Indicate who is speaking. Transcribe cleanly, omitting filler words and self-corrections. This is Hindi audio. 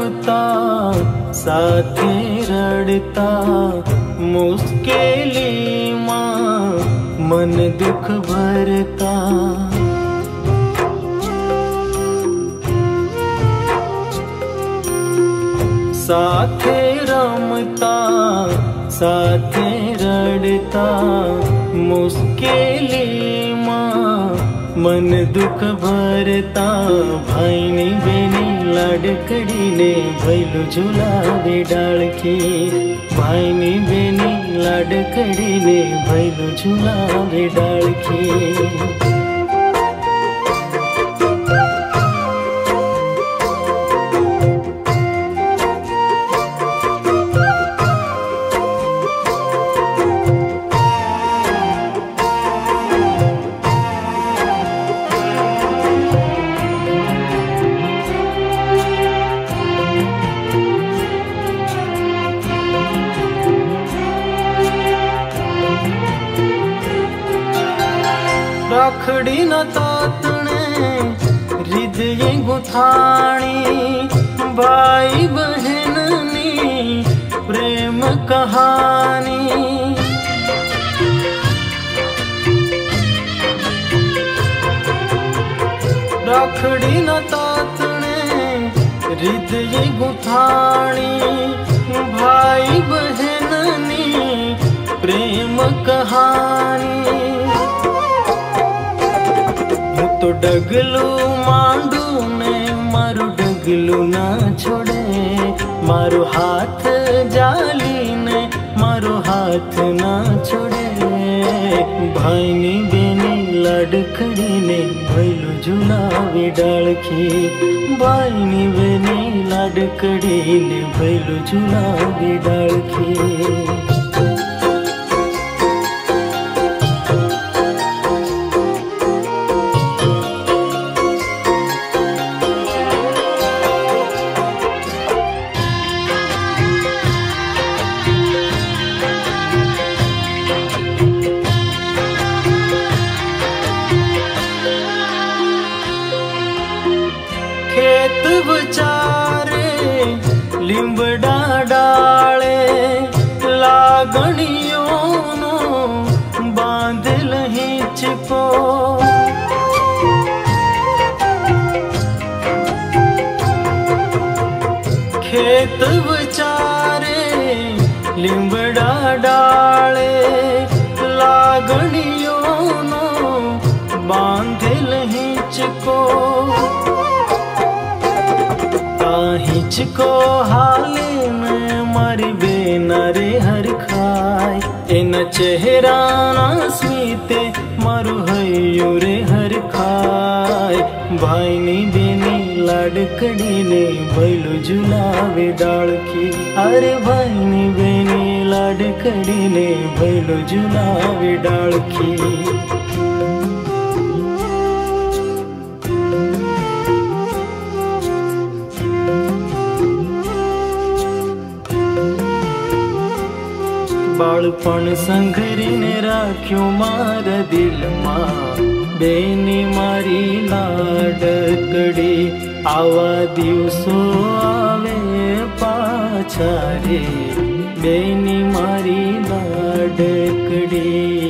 Speaker 1: रमता साथे रड़ता मुश्किली माँ मन दुख भरता। साथे रमता साथे रड़ता मुश्किली माँ मन दुख भरता। भाई ने बेनी लाडकड़ी ने भैलू झुलावे डाल के। भाई ने बेनी लाडकड़ी ने भैलू झुलावे डाल के। राखड़ी न तातने हृदय गुथाणी भाई बहननी प्रेम कहानी। राखड़ी न तातने हृदय गुथाणी भाई बहननी प्रेम कहानी। तो डगलू मांडू ने मारू डगलू ना छोड़े। मारो हाथ जाली ने मारो हाथ ना छोड़े। भाई ने बेनी लाडकड़ी ने भैलू झुलावे डाल के। भाई ने बेनी लाडकड़ी ने भैलू झुलावे डाल के। खेत बचारे लिंबड़ा डाले लागणियों नो बांध लहिच को। खेत बचारे लिंबड़ा डाले लागणियों नो बांध लहिच को। हिचको हाले में मारी बेना रे हर खाय। इन चेहरा ना स्मीते मारू हयो रे हर खाय। भाई ने बेनी लाडकड़ी ने भैलू झुलावे डाल के। अरे भाई ने बेनी लाडकड़ी ने भैलू झुलावे डाल के। बाळपण संघरीने राख्यो मारा दिल मां बेनी मारी लाडकड़ी। आवा दिवसो आवे पाछा रे बेनी मारी लाडकड़ी।